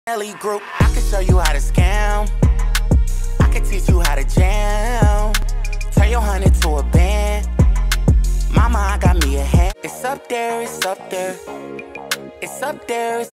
Ellie Group, I can show you how to scam. I can teach you how to jam. Turn your honey to a band. Mama, I got me a hand. It's up there, it's up there. It's up there.